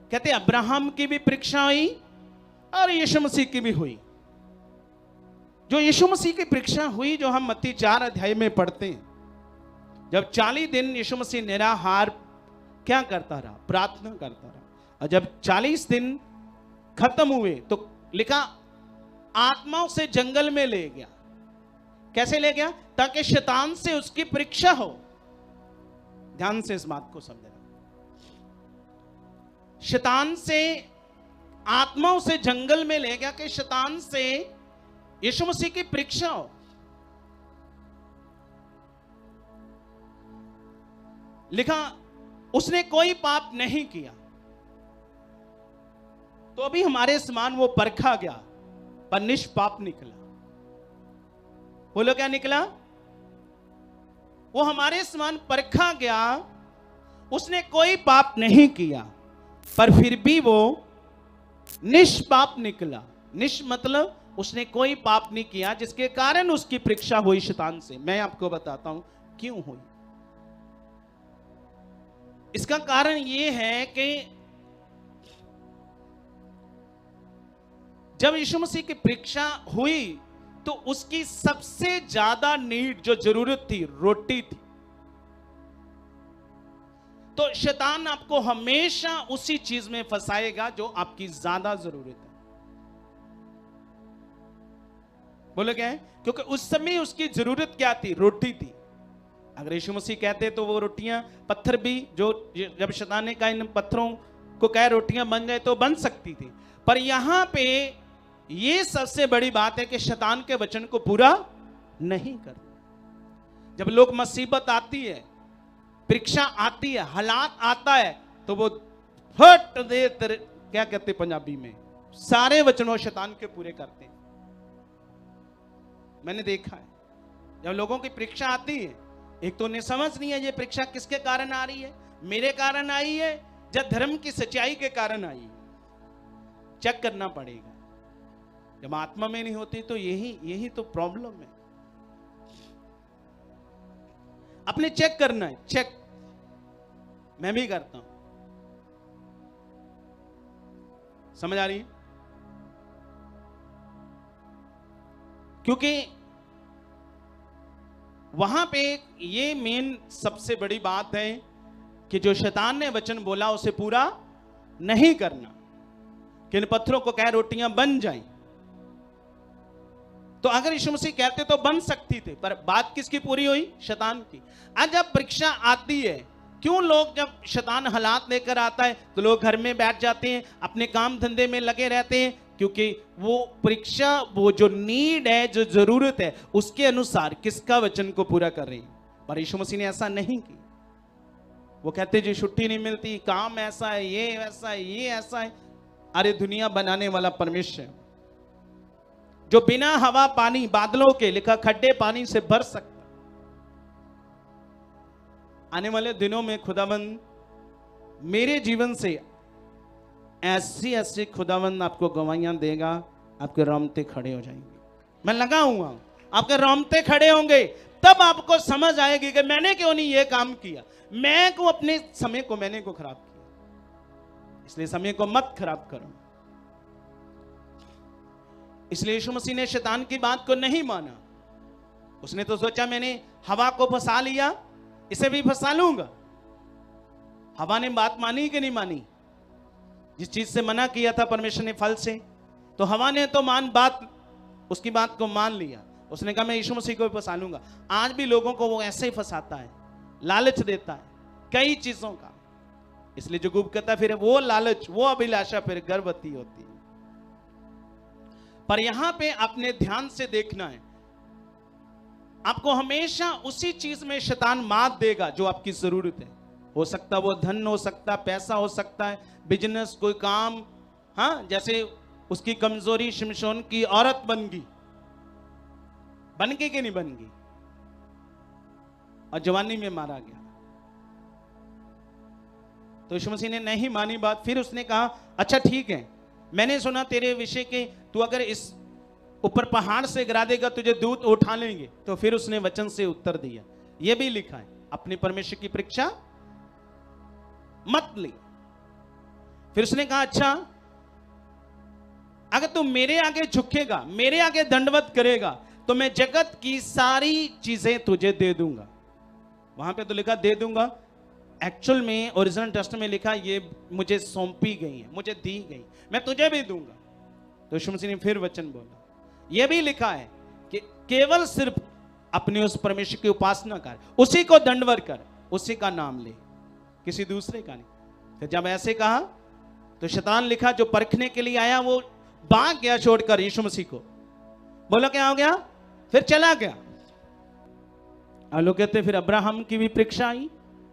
कहते अब्राहम की भी परीक्षा हुई और यीशु मसीह की भी हुई। जो यीशु मसीह की परीक्षा हुई, जो हम मत्ती 4 अध्याय में पढ़ते हैं, जब 40 दिन यीशु मसीह निराहार क्या करता रहा, प्रार्थना करता रहा, और जब 40 दिन खत्म हुए तो लिखा आत्माओं से जंगल में ले गया। कैसे ले गया? ताकि शैतान से उसकी परीक्षा हो। ध्यान से इस बात को समझना, शैतान से, आत्माओं से जंगल में ले गया कि शैतान से यीशु मसीह की परीक्षा हो। लिखा उसने कोई पाप नहीं किया, तो अभी हमारे समान वो परखा गया पर निष्पाप निकला। बोलो क्या निकला? वो हमारे समान परखा गया, उसने कोई पाप नहीं किया पर फिर भी वो निष्पाप निकला। निष् मतलब उसने कोई पाप नहीं किया, जिसके कारण उसकी परीक्षा हुई शैतान से। मैं आपको बताता हूं क्यों हुई। इसका कारण यह है कि जब यीशु मसीह की परीक्षा हुई तो उसकी सबसे ज्यादा नीड, जो जरूरत थी, रोटी थी। तो शैतान आपको हमेशा उसी चीज में फंसाएगा जो आपकी ज्यादा जरूरत है। बोले क्या है? क्योंकि उस समय उसकी जरूरत क्या थी? रोटी थी। अगर यीशु मसीह कहते तो वो रोटियां, पत्थर भी, जो जब शैतान ने कहा इन पत्थरों को कह रोटियां बन जाए, तो बन सकती थी। पर यहां पे ये सबसे बड़ी बात है कि शैतान के वचन को पूरा नहीं करता। जब लोग मुसीबत आती है, परीक्षा आती है, हालात आता है, तो वो फट दे क्या कहते पंजाबी में, सारे वचनों शैतान के पूरे करते हैं। मैंने देखा है जब लोगों की परीक्षा आती है, एक तो उन्हें समझ नहीं है ये परीक्षा किसके कारण आ रही है, मेरे कारण आई है या धर्म की सच्चाई के कारण आई है। चेक करना पड़ेगा। जब आत्मा में नहीं होती तो यही तो प्रॉब्लम है। अपने चेक करना है, चेक मैं भी करता हूं। समझ आ रही है? क्योंकि वहां पे ये मेन सबसे बड़ी बात है कि जो शैतान ने वचन बोला उसे पूरा नहीं करना, कि इन पत्थरों को कह रोटियां बन जाएं। तो अगर यीशु मसीह कहते तो बन सकती थी, पर बात किसकी पूरी हुई? शैतान की। आज जब परीक्षा आती है, क्यों लोग, जब शैतान हालात लेकर आता है तो लोग घर में बैठ जाते हैं, अपने काम धंधे में लगे रहते हैं, क्योंकि वो परीक्षा, वो जो नीड है, जो जरूरत है, उसके अनुसार किसका वचन को पूरा कर रही है। पर यीशु मसीह ने ऐसा नहीं किया। वो कहते जी छुट्टी नहीं मिलती, काम ऐसा है, ये ऐसा है, ये ऐसा है। अरे दुनिया बनाने वाला परमेश्वर है, जो बिना हवा पानी बादलों के, लिखा खड्डे पानी से भर सकता। आने वाले दिनों में खुदावंद मेरे जीवन से ऐसी ऐसी खुदावंद आपको गवाहियां देगा, आपके रोंगटे खड़े हो जाएंगे। मैं लगा हुआ, आपके रोंगटे खड़े होंगे, तब आपको समझ आएगी कि मैंने क्यों नहीं ये काम किया। मैं को अपने समय को मैंने को खराब किया, इसलिए समय को मत खराब करो। इसलिए यीशु मसीह ने शैतान की बात को नहीं माना। उसने तो सोचा मैंने हवा को फंसा लिया, इसे भी फंसा लूंगा। हवा ने बात मानी कि नहीं मानी? जिस चीज से मना किया था परमेश्वर ने फल से, तो हवा ने तो उसकी बात को मान लिया। उसने कहा मैं यीशु मसीह को भी फंसा लूंगा। आज भी लोगों को वो ऐसे ही फंसाता है, लालच देता है कई चीजों का। इसलिए जो गुप्त कहता है फिर वो लालच, वो अभिलाषा फिर गर्भवती होती है। पर यहां पे अपने ध्यान से देखना है, आपको हमेशा उसी चीज में शैतान मात देगा जो आपकी जरूरत है। हो सकता वो धन हो सकता, पैसा हो सकता है, बिजनेस, कोई काम। हाँ, जैसे उसकी कमजोरी शिमशोन की औरत बन गई कि नहीं बन गई, और जवानी में मारा गया। तो यीशु मसीह ने नहीं मानी बात। फिर उसने कहा अच्छा ठीक है, मैंने सुना तेरे विषय के, तू अगर इस ऊपर पहाड़ से गिरा देगा तुझे दूत उठा लेंगे। तो फिर उसने वचन से उत्तर दिया। यह भी लिखा है, अपने परमेश्वर की परीक्षा मत ले। फिर उसने कहा अच्छा, अगर तू मेरे आगे झुकेगा, मेरे आगे दंडवत करेगा, तो मैं जगत की सारी चीजें तुझे दे दूंगा। वहां पे तो लिखा दे दूंगा, एक्चुअल में ओरिजिनल टेक्स्ट में लिखा ये मुझे सौंपी गई है, मुझे दी गई, मैं तुझे भी दूंगा। तो यीशु मसीह ने फिर वचन बोला, यह भी लिखा है कि केवल सिर्फ अपने उस परमेश्वर की उपासना कर, उसी को दंडवत कर, उसी का नाम ले, किसी दूसरे का नहीं। फिर जब ऐसे कहा तो शैतान लिखा जो परखने के लिए आया वो भाग गया छोड़कर यीशु मसीह को। बोलो क्या हो गया? फिर चला गया। और लोग कहते फिर अब्राहम की भी परीक्षा आई।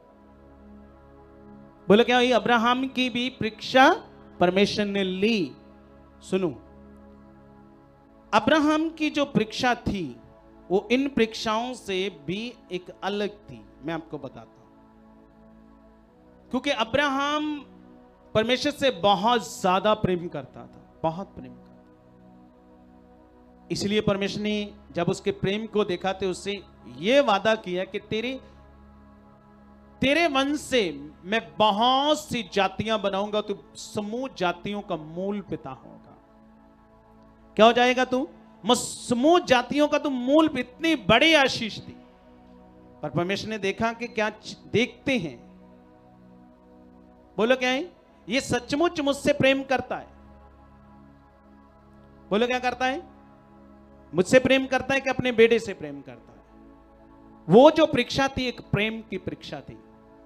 बोलो क्या हुई? अब्राहम की भी परीक्षा परमेश्वर ने ली। सुनो, अब्राहम की जो परीक्षा थी वो इन परीक्षाओं से भी एक अलग थी। मैं आपको बताता हूं, क्योंकि अब्राहम परमेश्वर से बहुत ज्यादा प्रेम करता था, बहुत प्रेम करता। इसलिए परमेश्वर ने जब उसके प्रेम को देखा तो उससे यह वादा किया कि तेरे वंश से मैं बहुत सी जातियां बनाऊंगा, तू समूह जातियों का मूल पिता होगा। क्या हो जाएगा तू? समूह जातियों का तू मूल। इतनी बड़ी आशीष थी, पर परमेश्वर ने देखा कि क्या देखते हैं। बोलो क्या है? ये सचमुच मुझसे प्रेम करता है। बोलो क्या करता है? मुझसे प्रेम करता है कि अपने बेटे से प्रेम करता है। वो जो परीक्षा थी एक प्रेम की परीक्षा थी।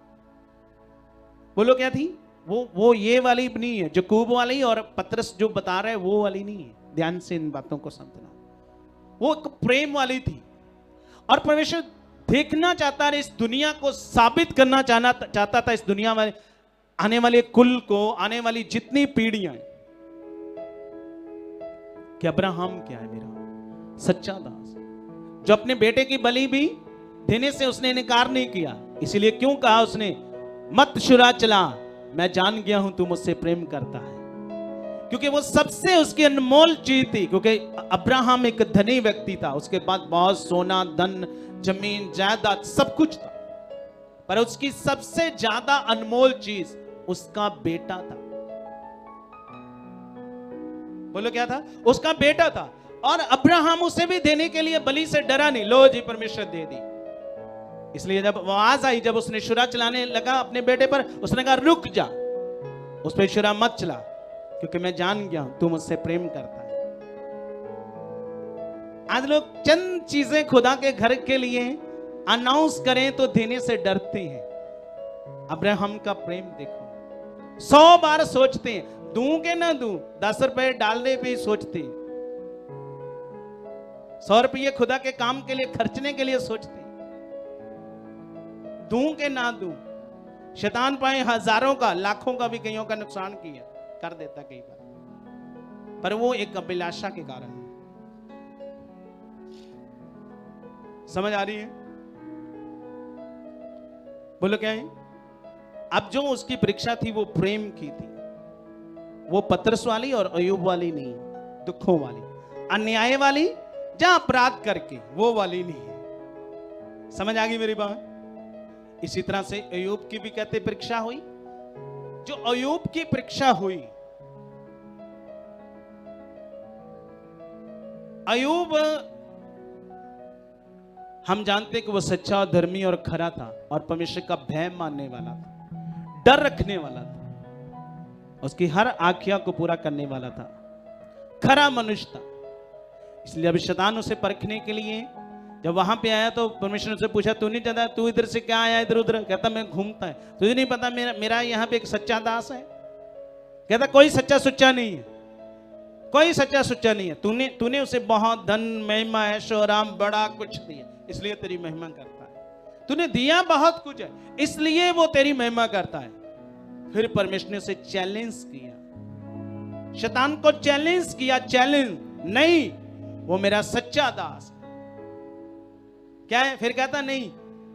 बोलो क्या थी? वो ये वाली नहीं है, जकूब वाली और पतरस जो बता रहे हैं वो वाली नहीं है। ध्यान से इन बातों को समझना। वो एक प्रेम वाली थी, और परमेश्वर देखना चाहता है, इस दुनिया को साबित करना चाहता था, इस दुनिया में आने वाले कुल को, आने वाली जितनी पीढ़ियां, कि अब्राहम क्या है? मेरा सच्चा दास, जो अपने बेटे की बलि भी देने से उसने इनकार नहीं किया। इसीलिए क्यों कहा उसने, मत शुरा चला, मैं जान गया हूं तू मुझसे प्रेम करता है। क्योंकि वो सबसे उसकी अनमोल चीज थी। क्योंकि अब्राहम एक धनी व्यक्ति था, उसके पास बहुत सोना, धन, जमीन, जायदाद सब कुछ था, पर उसकी सबसे ज्यादा अनमोल चीज उसका बेटा था। बोलो क्या था? उसका बेटा था। और अब्राहम उसे भी देने के लिए बलि से डरा नहीं। लो जी, परमेश्वर दे दी। इसलिए जब आवाज आई, जब उसने शुरा चलाने लगा अपने बेटे पर, उसने कहा रुक जा, उस पर शुरा मत चला, क्योंकि मैं जान गया तू मुझसे प्रेम करता है। आज लोग चंद चीजें खुदा के घर के लिए अनाउंस करें तो देने से डरते हैं। अब्राहम का प्रेम देखो, 100 बार सोचते हैं दूं के ना दूं, 10 रुपए डालने पे ही सोचते हैं, 100 रुपये खुदा के काम के लिए खर्चने के लिए सोचते हैं, दूं के ना दूं। शैतान पाए हजारों का, लाखों का भी कईयों का नुकसान किया कर देता कई बार, पर वो एक अभिलाषा के कारण है। समझ आ रही है? बोलो क्या है? अब जो उसकी परीक्षा थी वो प्रेम की थी, वो पतरस वाली और अय्यूब वाली नहीं, दुखों वाली, अन्याय वाली, जहां अपराध करके, वो वाली नहीं है। समझ आ गई मेरी बात? इसी तरह से अय्यूब की भी कहते परीक्षा हुई। जो अय्यूब की परीक्षा हुई, अय्यूब हम जानते कि वो सच्चा और धर्मी और खरा था, और परमेश्वर का भय मानने वाला था, डर रखने वाला था, उसकी हर आज्ञा को पूरा करने वाला था, खरा मनुष्य था। इसलिए अभी शैतान उसे परखने के लिए जब वहां पे आया तो परमेश्वर ने पूछा, तू नहीं जानता, तू इधर से क्या आया इधर उधर? कहता मैं घूमता है, तुझे नहीं पता मेरा यहाँ पे एक सच्चा दास है? कहता कोई सच्चा सुच्चा नहीं है, कोई सच्चा सुच्चा नहीं है। तूने उसे बहुत धन, महिमा, ऐशो आराम, बड़ा कुछ दिया, इसलिए तेरी महिमा करता है। तूने दिया बहुत कुछ है, इसलिए वो तेरी महिमा करता है। फिर परमेश्वर ने उसे चैलेंज किया, शैतान को चैलेंज किया, चैलेंज नहीं, वो मेरा सच्चा दास क्या है? फिर कहता नहीं।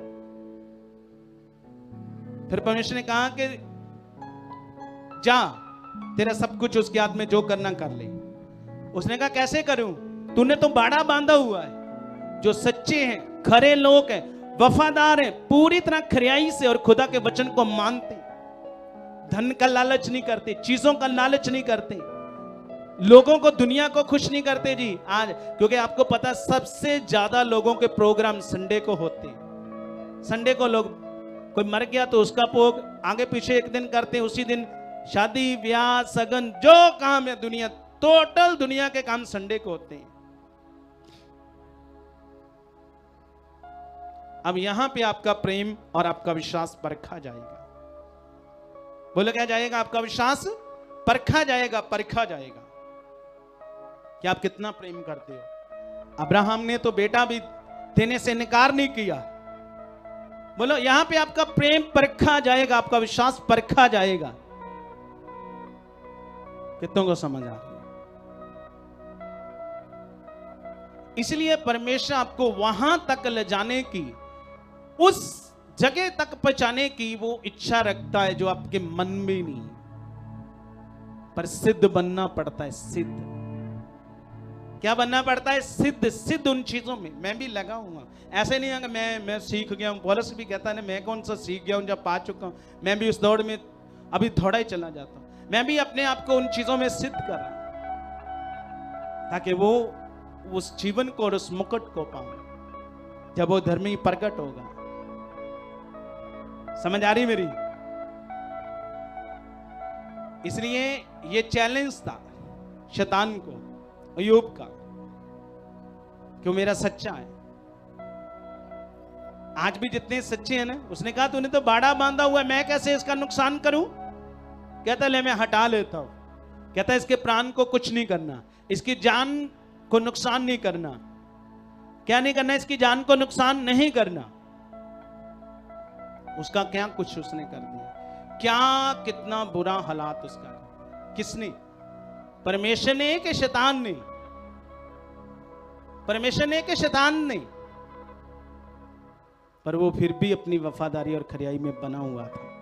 फिर परमेश्वर ने कहा कि जा, तेरा सब कुछ उसके हाथ में, जो करना कर ले। उसने कहा कैसे करूं? तूने तो बाड़ा बांधा हुआ है। जो सच्चे हैं, खरे लोग हैं, वफादार हैं, पूरी तरह खरियाई से और खुदा के वचन को मानते, धन का लालच नहीं करते, चीजों का लालच नहीं करते, लोगों को, दुनिया को खुश नहीं करते जी आज। क्योंकि आपको पता है सबसे ज्यादा लोगों के प्रोग्राम संडे को होते हैं। संडे को लोग, कोई मर गया तो उसका भोग आगे पीछे एक दिन करते हैं, उसी दिन शादी ब्याह सगन जो काम है दुनिया, टोटल दुनिया के काम संडे को होते हैं। अब यहां पे आपका प्रेम और आपका विश्वास परखा जाएगा। बोलो क्या जाएगा? आपका विश्वास परखा जाएगा, परखा जाएगा कि आप कितना प्रेम करते हो। अब्राहम ने तो बेटा भी देने से इनकार नहीं किया। बोलो यहां पे आपका प्रेम परखा जाएगा, आपका विश्वास परखा जाएगा। कितनों को समझ आ रही है? इसलिए परमेश्वर आपको वहां तक ले जाने की, उस जगह तक पहुंचाने की वो इच्छा रखता है जो आपके मन में नहीं, पर सिद्ध बनना पड़ता है। सिद्ध क्या बनना पड़ता है? सिद्ध। सिद्ध उन चीजों में मैं भी लगा हूँ। ऐसे नहीं है कि मैं सीख गया हूँ। पौलुस भी कहता है ना, मैं कौन सा सीख गया हूँ जब पा चुका हूँ, मैं भी उस दौड़ में अभी थोड़ा ही चला जाता हूँ। मैं भी अपने आप को उन चीजों में सिद्ध कर रहा हूं ताकि वो उस जीवन को और उस मुकुट को पाऊं जब वो धर्मी प्रकट होगा। समझ आ रही मेरी? इसलिए ये चैलेंज था शैतान को, अय्यूब का, क्यों मेरा सच्चा है। आज भी जितने सच्चे हैं ना, उसने कहा तूने तो बाड़ा बांधा हुआ है, मैं कैसे इसका नुकसान करूं? कहता ले मैं हटा लेता हूं। कहता इसके प्राण को कुछ नहीं करना, इसकी जान को नुकसान नहीं करना। क्या नहीं करना? इसकी जान को नुकसान नहीं करना। उसका क्या कुछ उसने कर दिया। क्या कितना बुरा हालात उसका। किसने? परमेश्वर ने कि शैतान ने? परमेश्वर ने कि शैतान ने? पर वो फिर भी अपनी वफादारी और खरियाई में बना हुआ था।